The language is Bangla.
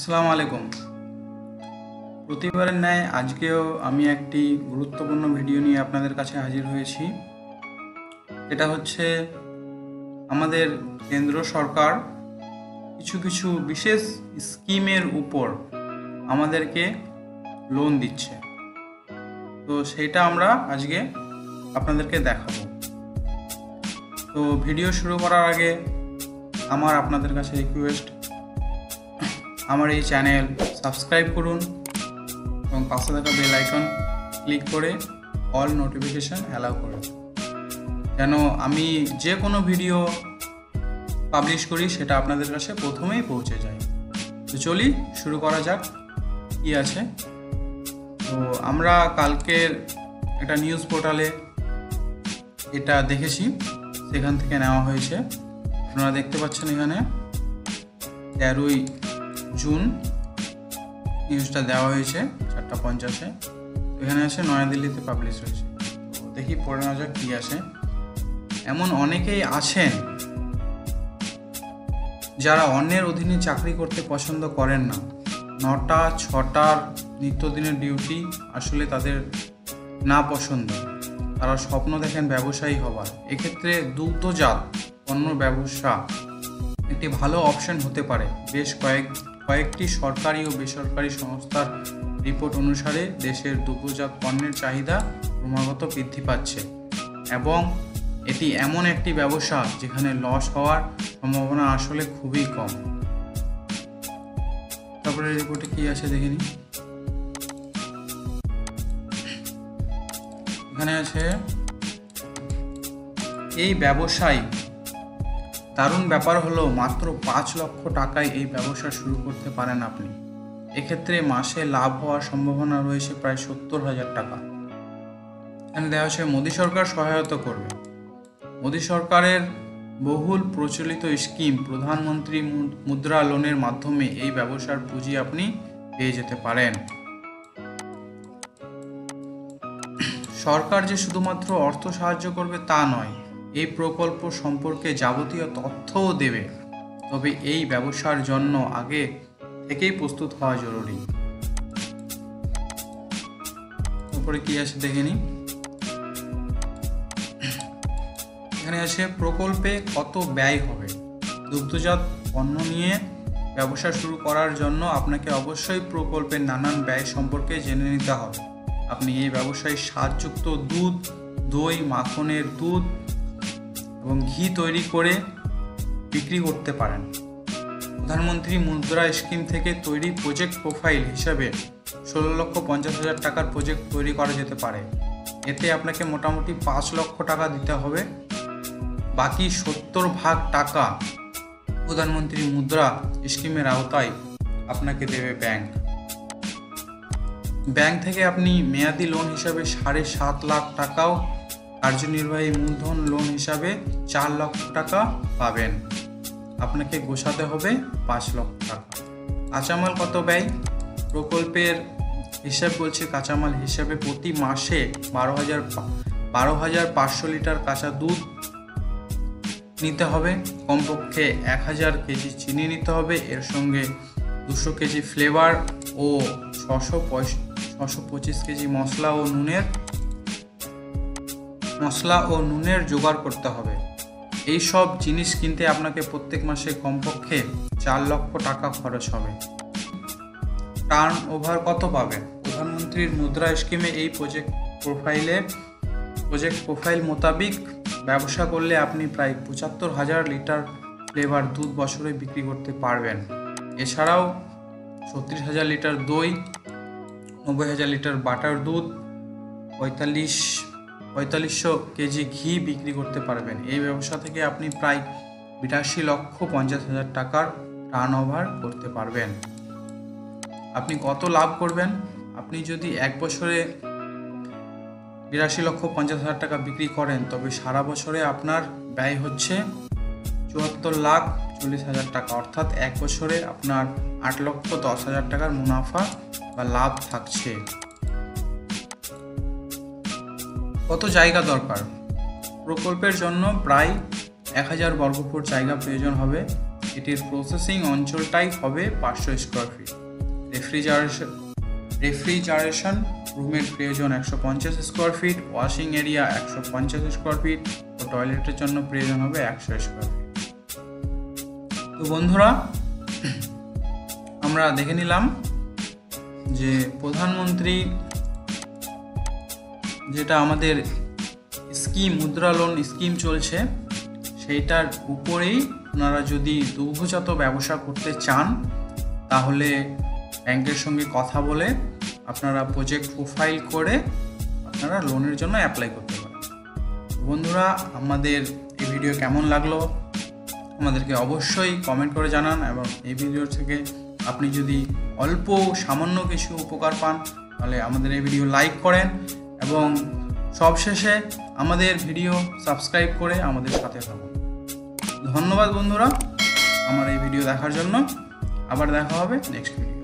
আসসালামু আলাইকুম। প্রতিবারের ন্যায় আজকেও আমি একটি গুরুত্বপূর্ণ ভিডিও নিয়ে আপনাদের কাছে হাজির হয়েছি। এটা হচ্ছে আমাদের কেন্দ্র সরকার কিছু কিছু বিশেষ স্কিমের উপর আমাদেরকে লোন দিচ্ছে, তো সেটা আমরা আজকে আপনাদেরকে দেখাবো। তো ভিডিও শুরু করার আগে আমার আপনাদের কাছে রিকোয়েস্ট, আমার এই চ্যানেল সাবস্ক্রাইব করুন এবং পাশে থাকা বেল আইকন ক্লিক করে অল নোটিফিকেশন অ্যালাউ করুন, যেন আমি যে কোনো ভিডিও পাবলিশ করি সেটা আপনাদের কাছে প্রথমেই পৌঁছে যায়। তো চলি শুরু করা যাক কী আছে। তো আমরা কালকের একটা নিউজ পোর্টালে এটা দেখেছি, সেখান থেকে নেওয়া হয়েছে। আপনারা দেখতে পাচ্ছেন এখানে 13ই জুন নিউজটা দেওয়া হয়েছে 4:50-এ। এখানে আছে নয়াদিল্লিতে পাবলিশ হয়েছে। তো দেখি পড়ে নেওয়া যাক কী আছে। এমন অনেকেই আছেন যারা অন্যের অধীনে চাকরি করতে পছন্দ করেন না। 9টা-6টার নিত্যদিনের ডিউটি আসলে তাদের না পছন্দ। তারা স্বপ্ন দেখেন ব্যবসায়ী হবার। এক্ষেত্রে দুগ্ধজাত পণ্য ব্যবসা একটি ভালো অপশন হতে পারে। বেশ কয়েকটি সরকারি ও বেসরকারি সংস্থার রিপোর্ট অনুসারে দেশের দুগ্ধজাত পণ্যের চাহিদা ক্রমাগত বৃদ্ধি পাচ্ছে এবং এটি এমন একটি ব্যবসা যেখানে লস হওয়ার সম্ভাবনা আসলে খুবই কম। তারপরে রিপোর্টে কি আছে দেখে নিই। এখানে আছে এই ব্যবসায় দারুণ ব্যাপার হলো মাত্র 5 লক্ষ টাকায় এই ব্যবসা শুরু করতে পারেন আপনি। এক্ষেত্রে মাসে লাভ হওয়ার সম্ভাবনা রয়েছে প্রায় 70,000 টাকা। এখানে দেওয়া হচ্ছে মোদী সরকার সহায়তা করবে। মোদী সরকারের বহুল প্রচলিত স্কিম প্রধানমন্ত্রী মুদ্রা লোনের মাধ্যমে এই ব্যবসার পুঁজি আপনি পেয়ে যেতে পারেন। সরকার যে শুধুমাত্র অর্থ সাহায্য করবে তা নয়, এই প্রকল্প সম্পর্কে যাবতীয় তথ্যও দেবে। তবে এই ব্যবসার জন্য আগে থেকেই প্রস্তুত হওয়া জরুরি। তারপরে কি আছে দেখে নিই। এখানে আছে প্রকল্পে কত ব্যয় হবে। দুগ্ধজাত পণ্য নিয়ে ব্যবসা শুরু করার জন্য আপনাকে অবশ্যই প্রকল্পের নানান ব্যয় সম্পর্কে জেনে নিতে হবে। আপনি এই ব্যবসায় স্বাদযুক্ত দুধ, দই, মাখনের দুধ এবং ঘি তৈরি করে বিক্রি করতে পারেন। প্রধানমন্ত্রী মুদ্রা স্কিম থেকে তৈরি প্রজেক্ট প্রোফাইল হিসাবে 16,50,000 টাকার প্রজেক্ট তৈরি করা যেতে পারে। এতে আপনাকে মোটামুটি 5 লক্ষ টাকা দিতে হবে। বাকি 70% টাকা প্রধানমন্ত্রী মুদ্রা স্কিমের আওতায় আপনাকে দেবে ব্যাংক। ব্যাংক থেকে আপনি মেয়াদি লোন হিসাবে 7.5 লাখ টাকাও, কার্যনির্বাহী মূলধন লোন হিসাবে 4 লক্ষ টাকা পাবেন। আপনাকে গোছাতে হবে 5 লক্ষ টাকা। কাঁচামাল কত ব্যয়? প্রকল্পের হিসাব বলছে কাঁচামাল হিসাবে প্রতি মাসে 12,500 লিটার কাঁচা দুধ নিতে হবে। কমপক্ষে 1000 কেজি চিনি নিতে হবে। এর সঙ্গে 200 কেজি ফ্লেভার ও 625 কেজি মশলা ও নুনের জোগাড় করতে হবে। এই সব জিনিস কিনতে আপনাকে প্রত্যেক মাসে কমপক্ষে 4 লক্ষ টাকা খরচ হবে। টার্ন ওভার কত পাবেন? প্রধানমন্ত্রীর মুদ্রা স্কিমে এই প্রজেক্ট প্রোফাইল মোতাবিক ব্যবসা করলে আপনি প্রায় 75,000 লিটার ফ্লেভার দুধ বছরে বিক্রি করতে পারবেন। এছাড়াও 36,000 লিটার দই, 90,000 লিটার বাটার দুধ, 4500 কেজি ঘি বিক্রি করতে পারবেন। এই ব্যবসা থেকে আপনি প্রায় 82,50,000 টাকার টার্ন ওভার করতে পারবেন। আপনি কত লাভ করবেন? আপনি যদি এক বছরে 82,50,000 টাকা বিক্রি করেন, তবে সারা বছরে আপনার ব্যয় হচ্ছে 74,40,000 টাকা। অর্থাৎ এক বছরে আপনার 8,10,000 টাকার মুনাফা বা লাভ থাকছে। কত জায়গা দরকার? প্রকল্পের জন্য প্রায় 1000 বর্গফুট জায়গা প্রয়োজন হবে। এটির প্রসেসিং অঞ্চলটাই হবে 500 স্কোয়ার ফিট। রেফ্রিজারেশন রুমের প্রয়োজন 150 square feet, washing area 150 square feet ও টয়লেটের জন্য প্রয়োজন হবে 100 স্কোয়ার ফিট। তো বন্ধুরা, আমরা দেখে নিলাম যে প্রধানমন্ত্রী যেটা আমাদের স্কিম, মুদ্রা লোন স্কিম চলছে, সেইটার উপরেই আপনারা যদি দুগ্ধজাত ব্যবসা করতে চান তাহলে ব্যাংকের সঙ্গে কথা বলে আপনারা প্রজেক্ট প্রোফাইল করে আপনারা লোনের জন্য অ্যাপ্লাই করতে পারেন। বন্ধুরা, আমাদের এই ভিডিও কেমন লাগলো আমাদেরকে অবশ্যই কমেন্ট করে জানান, এবং এই ভিডিও থেকে আপনি যদি অল্প সামান্য কিছু উপকার পান তাহলে আমাদের এই ভিডিও লাইক করেন, এবং সবশেষে আমাদের ভিডিও সাবস্ক্রাইব করে আমাদের সাথে থাকুন। ধন্যবাদ বন্ধুরা আমার এই ভিডিও দেখার জন্য। আবার দেখা হবে নেক্সট ভিডিও।